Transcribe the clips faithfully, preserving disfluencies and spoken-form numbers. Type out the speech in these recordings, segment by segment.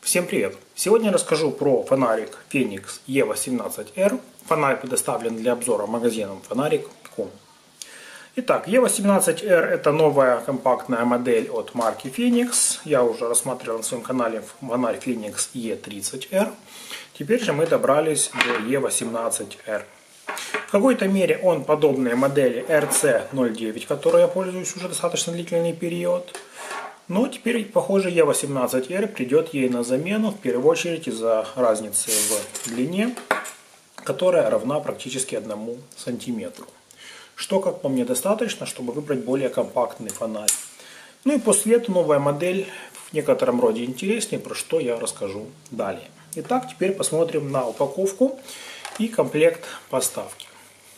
Всем привет! Сегодня я расскажу про фонарик Fenix и восемнадцать эр. Фонарик предоставлен для обзора магазином фонарик точка ком. Итак, и восемнадцать эр это новая компактная модель от марки Fenix. Я уже рассматривал на своем канале фонарь Fenix и тридцать эр. Теперь же мы добрались до и восемнадцать эр. В какой-то мере он подобный модели эр си ноль девять, которой я пользуюсь уже достаточно длительный период. Но теперь, похоже, и восемнадцать эр придет ей на замену, в первую очередь из-за разницы в длине, которая равна практически одному сантиметру. Что, как по мне, достаточно, чтобы выбрать более компактный фонарь. Ну и по свету новая модель в некотором роде интереснее, про что я расскажу далее. Итак, теперь посмотрим на упаковку и комплект поставки.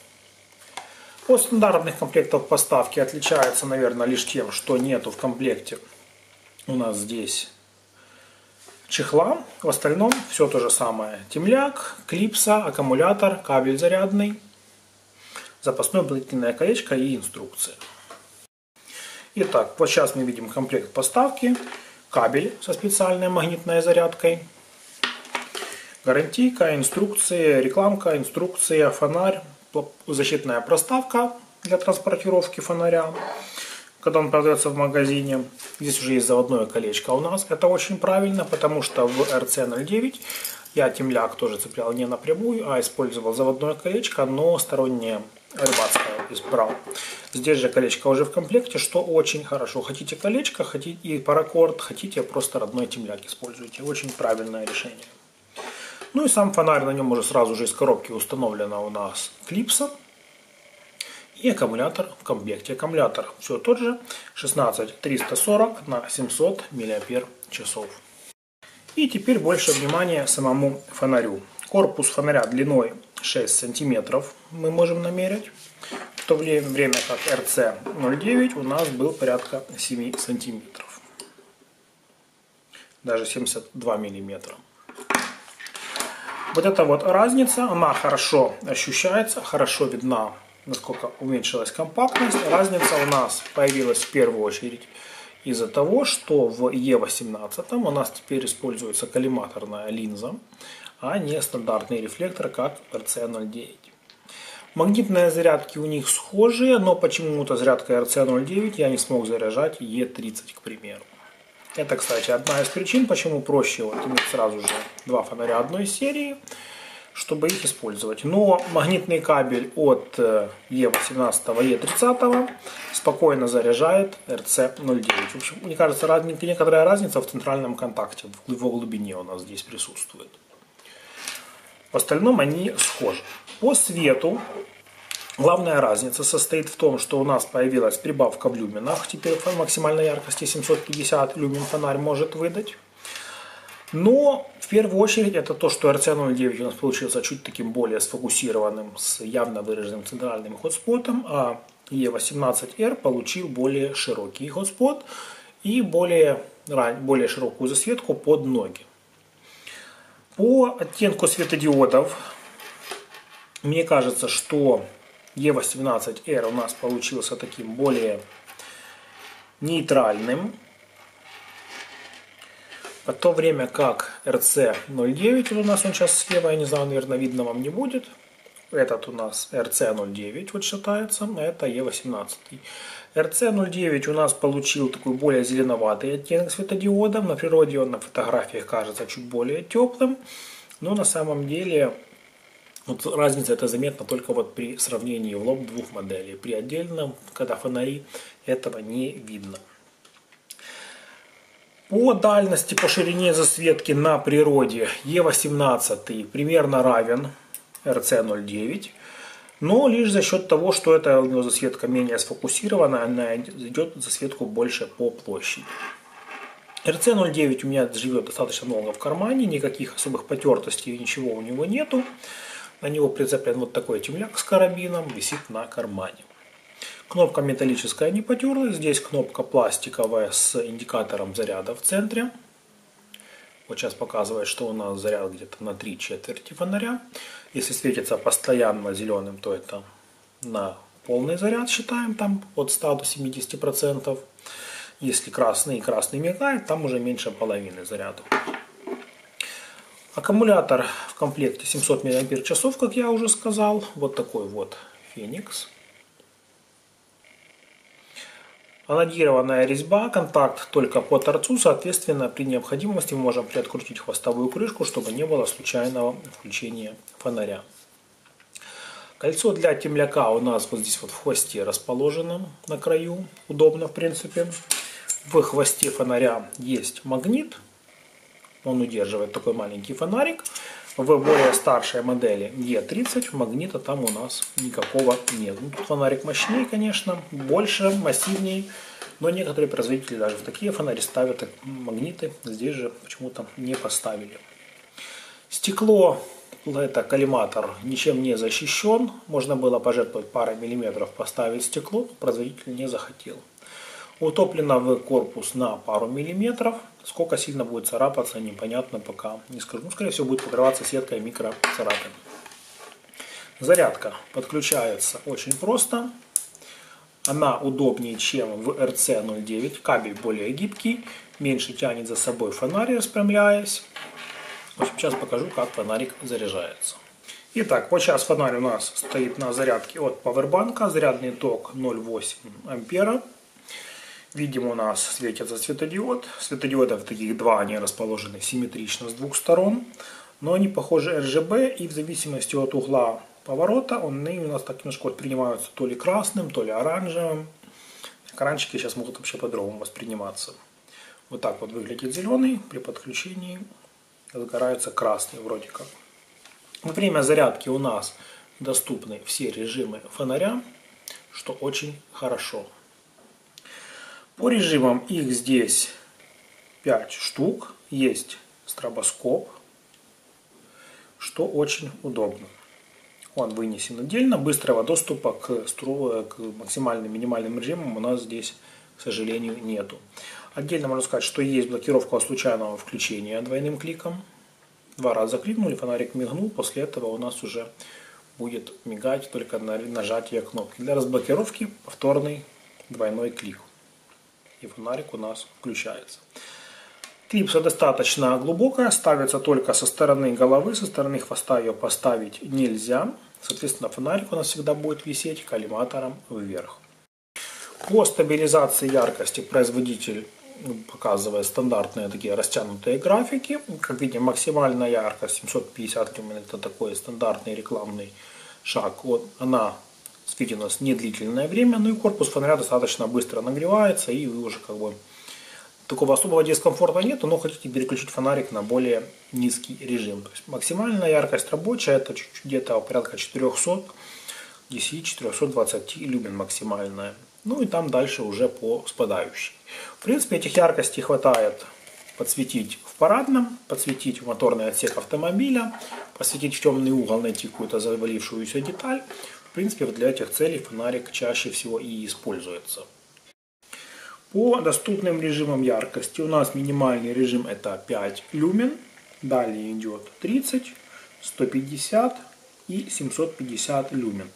От стандартных комплектов поставки отличается, наверное, лишь тем, что нету в комплекте у нас здесь чехла. В остальном все то же самое. Темляк, клипса, аккумулятор, кабель зарядный, запасное плетеное колечко и инструкция. Итак, вот сейчас мы видим комплект поставки. Кабель со специальной магнитной зарядкой. Гарантийка, инструкция, рекламка, инструкция, фонарь, защитная проставка для транспортировки фонаря, когда он продается в магазине. Здесь уже есть заводное колечко у нас. Это очень правильно, потому что в эр си ноль девять я темляк тоже цеплял не напрямую, а использовал заводное колечко, но стороннее рыбацкое избрал. Здесь же колечко уже в комплекте, что очень хорошо. Хотите колечко, хотите и паракорд, хотите просто родной темляк используйте. Очень правильное решение. Ну и сам фонарь, на нем уже сразу же из коробки установлена у нас клипса. И аккумулятор в комплекте. Аккумулятор все тот же, шестнадцать триста сорок на семьсот миллиампер часов. И теперь больше внимания самому фонарю. Корпус фонаря длиной шесть сантиметров мы можем намерить. В то время как эр си ноль девять у нас был порядка семь сантиметров. Даже семьдесят два миллиметра. Вот эта вот разница, она хорошо ощущается, хорошо видна, насколько уменьшилась компактность. Разница у нас появилась в первую очередь из-за того, что в и восемнадцать у нас теперь используется коллиматорная линза, а не стандартный рефлектор, как эр си ноль девять. Магнитные зарядки у них схожие, но почему-то зарядкой эр си ноль девять я не смог заряжать и тридцать, к примеру. Это, кстати, одна из причин, почему проще вот иметь сразу же два фонаря одной серии, чтобы их использовать. Но магнитный кабель от и восемнадцать и тридцать спокойно заряжает эр си ноль девять. В общем, мне кажется, некоторая разница в центральном контакте, в его глубине у нас здесь присутствует. В остальном они схожи. По свету главная разница состоит в том, что у нас появилась прибавка в люминах. Теперь максимальной яркости семьсот пятьдесят люмин фонарь может выдать. Но в первую очередь это то, что эр си ноль девять у нас получился чуть таким более сфокусированным, с явно выраженным центральным хотспотом, а и восемнадцать эр получил более широкий хотспот и более, более широкую засветку под ноги. По оттенку светодиодов мне кажется, что и восемнадцать эр у нас получился таким более нейтральным, в то время как эр си ноль девять, у нас он сейчас слева, я не знаю, наверное, видно вам не будет. Этот у нас эр си ноль девять вот считается, а это и восемнадцать. эр си ноль девять у нас получил такой более зеленоватый оттенок светодиодов. На природе он на фотографиях кажется чуть более теплым, но на самом деле вот разница это заметна только вот при сравнении в лоб двух моделей. При отдельном, когда фонари, этого не видно. По дальности, по ширине засветки на природе и восемнадцать примерно равен эр си ноль девять. Но лишь за счет того, что это у него засветка менее сфокусирована, она идет засветку больше по площади. эр си ноль девять у меня живет достаточно много в кармане, никаких особых потертостей, ничего у него нету. На него прицеплен вот такой темляк с карабином, висит на кармане. Кнопка металлическая не потерлась, здесь кнопка пластиковая с индикатором заряда в центре. Вот сейчас показывает, что у нас заряд где-то на три четверти фонаря. Если светится постоянно зеленым, то это на полный заряд считаем, там от ста до семидесяти процентов. Если красный и красный мигает, там уже меньше половины заряда. Аккумулятор в комплекте семьсот миллиампер-часов, как я уже сказал. Вот такой вот Феникс. Анодированная резьба, контакт только по торцу, соответственно, при необходимости мы можем приоткрутить хвостовую крышку, чтобы не было случайного включения фонаря. Кольцо для темляка у нас вот здесь вот в хвосте расположено на краю, удобно в принципе. В хвосте фонаря есть магнит, он удерживает такой маленький фонарик. В более старшей модели Е тридцать магнита там у нас никакого нет. Ну, тут фонарик мощнее, конечно, больше, массивнее, но некоторые производители даже в такие фонари ставят магниты. Здесь же почему-то не поставили. Стекло, это коллиматор, ничем не защищен. Можно было пожертвовать парой миллиметров, поставить стекло, но производитель не захотел. Утоплено в корпус на пару миллиметров. Сколько сильно будет царапаться, непонятно пока не скажу. Ну, скорее всего, будет покрываться сеткой микроцарапин. Зарядка подключается очень просто. Она удобнее, чем в эр цэ ноль девять. Кабель более гибкий, меньше тянет за собой фонарь, распрямляясь. В общем, сейчас покажу, как фонарик заряжается. Итак, вот сейчас фонарь у нас стоит на зарядке от пауэрбанка. Зарядный ток ноль целых восемь десятых ампера. Видим, у нас светится светодиод. Светодиодов таких два, они расположены симметрично с двух сторон. Но они похожи эр джи би, и в зависимости от угла поворота они у нас так немножко воспринимаются то ли красным, то ли оранжевым. Экранчики сейчас могут вообще по-другому восприниматься. Вот так вот выглядит зеленый. При подключении загорается красный вроде как. Во время зарядки у нас доступны все режимы фонаря, что очень хорошо. По режимам их здесь пять штук. Есть стробоскоп, что очень удобно. Он вынесен отдельно. Быстрого доступа к, стру... к максимальным минимальным режимам у нас здесь, к сожалению, нету. Отдельно можно сказать, что есть блокировка случайного включения двойным кликом. Два раза кликнули, фонарик мигнул. После этого у нас уже будет мигать только на нажатие кнопки. Для разблокировки повторный двойной клик. И фонарик у нас включается. Клипса достаточно глубокая, ставится только со стороны головы, со стороны хвоста ее поставить нельзя. Соответственно, фонарик у нас всегда будет висеть коллиматором вверх. По стабилизации яркости производитель показывает стандартные такие растянутые графики. Как видим, максимальная яркость семьсот пятьдесят люмен, это такой стандартный рекламный шаг. Вот она светит у нас недлительное время, ну и корпус фонаря достаточно быстро нагревается, и вы уже как бы такого особого дискомфорта нет, но хотите переключить фонарик на более низкий режим. То есть максимальная яркость рабочая, это чуть-чуть где-то порядка четырехсот десяти — четырехсот двадцати люмен максимальная. Ну и там дальше уже по спадающей. В принципе, этих яркостей хватает подсветить в парадном, подсветить в моторный отсек автомобиля, посветить в темный угол, найти какую-то завалившуюся деталь. В принципе, для этих целей фонарик чаще всего и используется. По доступным режимам яркости у нас минимальный режим это пять люмен, далее идет тридцать, сто пятьдесят и семьсот пятьдесят люмен.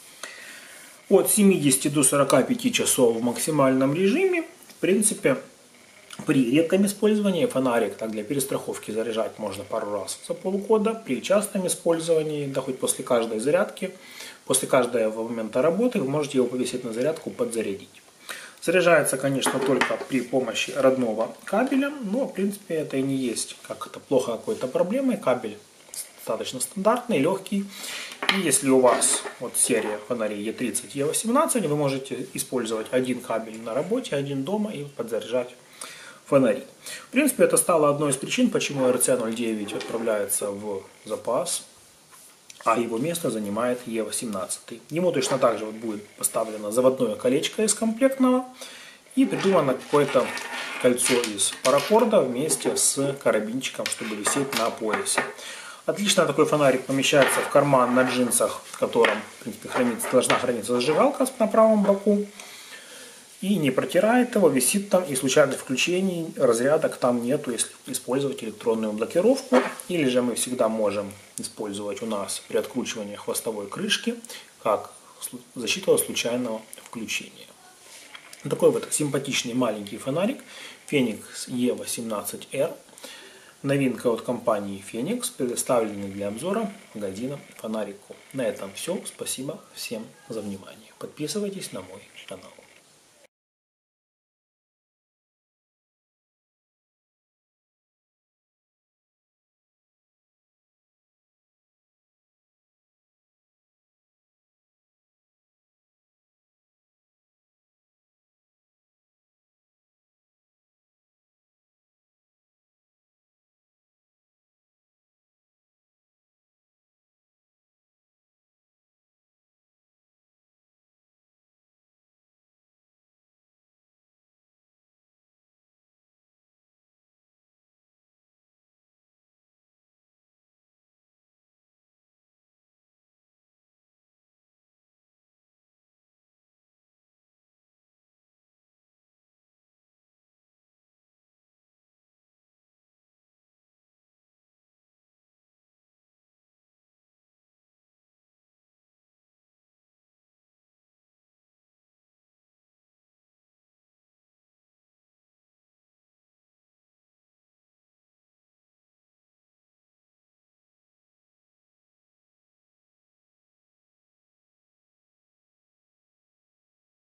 От семидесяти до сорока пяти часов в максимальном режиме. В принципе, при редком использовании фонарик так для перестраховки заряжать можно пару раз за полгода. При частом использовании, да хоть после каждой зарядки, после каждого момента работы вы можете его повесить на зарядку, подзарядить. Заряжается, конечно, только при помощи родного кабеля, но в принципе это и не есть как-то плохо какой-то проблемой. Кабель достаточно стандартный, легкий. И если у вас вот серия фонарей Е тридцать, Е восемнадцать, вы можете использовать один кабель на работе, один дома и подзаряжать фонари. В принципе, это стало одной из причин, почему эр цэ ноль девять отправляется в запас, а его место занимает Е восемнадцать. Ему точно так же вот будет поставлено заводное колечко из комплектного и придумано какое-то кольцо из паракорда вместе с карабинчиком, чтобы висеть на поясе. Отлично такой фонарик помещается в карман на джинсах, в котором, в принципе, хранится, должна храниться зажигалка на правом боку. И не протирает его, висит там, и случайных включений, разрядок там нету, если использовать электронную блокировку. Или же мы всегда можем использовать у нас при откручивании хвостовой крышки как защиту от случайного включения. Такой вот симпатичный маленький фонарик Феникс Е восемнадцать эр. новинка от компании Phoenix, предоставленный для обзора магазина Фонарик точка ком. На этом все. Спасибо всем за внимание. Подписывайтесь на мой канал.